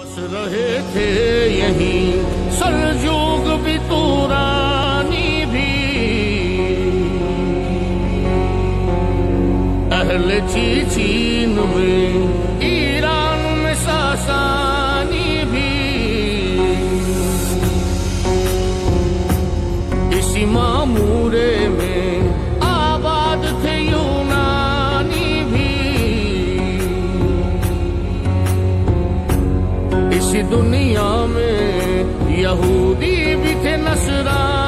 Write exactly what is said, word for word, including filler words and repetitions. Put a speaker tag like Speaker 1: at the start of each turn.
Speaker 1: बस रहे थे यहीं सलजूक भी तुरानी भी, अहले चीचीन में ईरान में सासानी भी, इसी मामूरे में आबाद थे यूनानी भी, इसी दुनिया में यहूदी भी थे नसरानी।